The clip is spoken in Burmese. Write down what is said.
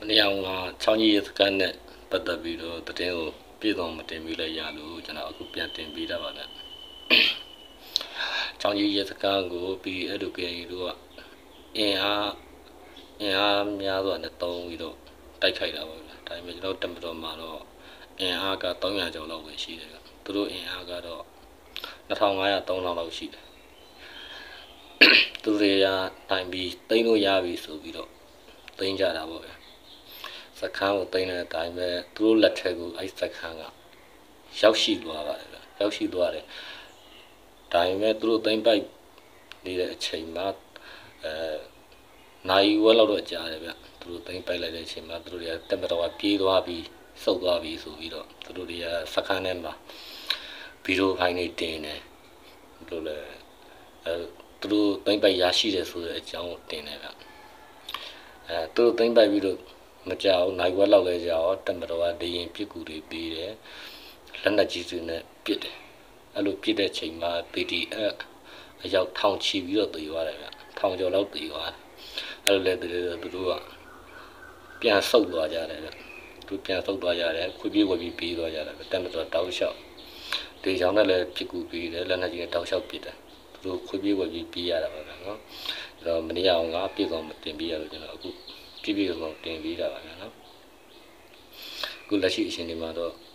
နေအောင်ကချောင်းကြီးစကန်နဲ့ပတ်သက်ပြီးတော့တည်င်းကိုပြည်တော်မတင်ပြီးလဲရလို့ကျွန်တော်အခုပြန်တင်ပြီးတာပါနဲ့ချောင်းကြီးစကန်ကိုပြီးအဲ့လိုကြရင်တို့ကအင်အားများစွာနဲ့တုံးပြီးတော့တိုက်ခိုက်တာပေါ့ဗျာဒါပေမဲ့ကျွန်တော်တမတော်မှာတော့အင်အားက300ကျော်လောက်ပဲရှိတယ်ဗျသူတို့အင်အားကတော့2500 3000လောက်ရှိတယ်သူတွေကတိုင်ပြီးတိန်းလို့ရပြီဆိုပြီးတော့သိမ်းကြတာပေါ့ဗျာစခန်းကိုသိမ်းတဲ့အတိုင်းပဲသူတို့လက်ထက်ကိုအဲ့စခန်းကရောက်ရှိသွားပါတယ်ဗျရောက်ရှိသွားတယ်ဒါပေမဲ့သူတို့သိမ်းပိုက်နေတဲ့အချိန်မှာနိုင်ဝက်လောက်တော့ကြာတယ်ဗျသူတို့သိမ်းပိုက်လိုက်တဲ့အချိန်မှာသူတို့တွေကတက်မတော်ကပြေးသွားပြီးစုပ်သွားပြီးဆိုပြီးတော့သူတို့တွေကစခန်းထဲမှာဗီဒီယိုဖိုင်တွေတင်တယ်သူတို့လည်းသူတို့သိမ်းပိုက်ရရှိတယ်ဆိုတဲ့အကြောင်းကိုတင်တယ်ဗျသူတို့သိမ်းပိုက်ပြီးတော့မကြောက်နိုင်ဝက်လောက်လဲကြောက်တက်မတော်ကဒရင်ပြစ်ကူတွေပေးတယ်လက်နက်ကြီးစုနဲ့ပစ်တယ်အဲ့လိုပစ်တဲ့ချိန်မှာ PDF အယောက်ထောင်ချီပြီးတော့တည်သွားတယ်ဗျထောင်ကျော်လောက်တည်သွားတယ်အဲ့လိုလဲသူတို့ကပြန်ဆုတ်သွားကြတယ်ဗျသူပြန်ဆုတ်သွားကြတယ်ခွေပြေးဝပြီးပြေးသွားကြတယ်တက်မတော်တောက်လျှောက်ဒီကြောင့်လည်းပြစ်ကူပေးတယ်လက်နက်ကြီးနဲ့တောက်လျှောက်ပစ်တယ်သူတို့ခွေပြေးဝပြီးပြေးရတာပါဗျနော်အဲ့တော့မနေ့အောင်ကပြစ်ကောင်တင်ပြီးရလို့ကျွန်တော်အခုပြည့်ပြည့်စုံစုံတင်ပြီးတာပါဗျနော်အခုလက်ရှိအချိန်ဒီမှာတော့